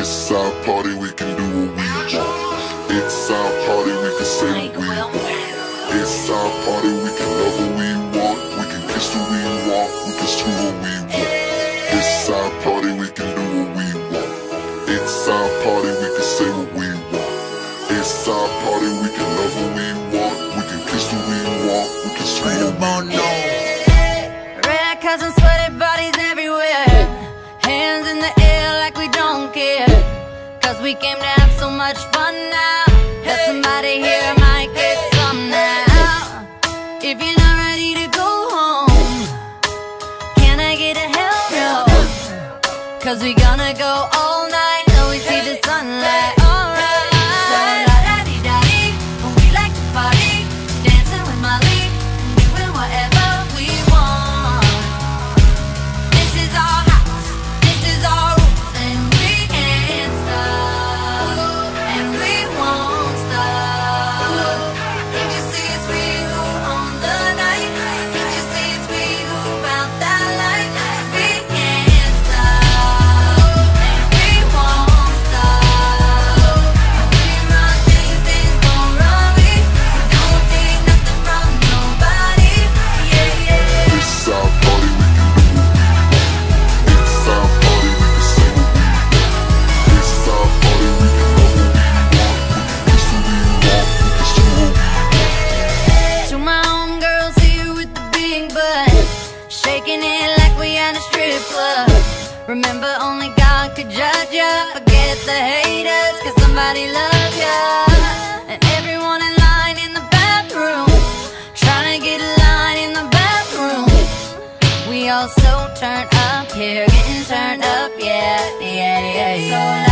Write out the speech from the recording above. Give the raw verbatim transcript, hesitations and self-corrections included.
It's our party, we can do what we want. It's our party, we can say what we want. It's our party, we can love what we want. We can kiss who we want, we can screw what we want. It's our party, we can do what we want. It's our party, we can say what we want. It's our party, we can love what we want. We can kiss who we want, we can screw what we want. Red cousins, sweaty bodies everywhere. Hands in the air like we don't care. Cause we came to have so much fun now. That somebody here might get some now. If you're not ready to go home, can I get a hell no? Cause we gonna go all night till we see the sunlight. Alright. So la-da-dee-da-dee, we like to party, dancing with Molly, doing whatever we want. This is our house, this is our rules, and we can't stop, and we won't stop. Can't you see it's we who own the night? Can't you see it's we who found that light? We can't stop, and we won't stop. We run things, things gon' run me. We don't take nothing from nobody. Yeah, yeah. It's our party, we can do what we want. It's our party, we can say what we want. It's our party, we can love what we want. We can kiss who we want, we can screw what we want. To my homegirls here with the big butt, shaking it like we at a strip club. Remember, only God could judge ya. Forget the haters, cause somebody loves ya. And everyone in line in the bathroom, trying to get a line in the bathroom. We all so turned up here, getting turned up, yeah, yeah, yeah, yeah. So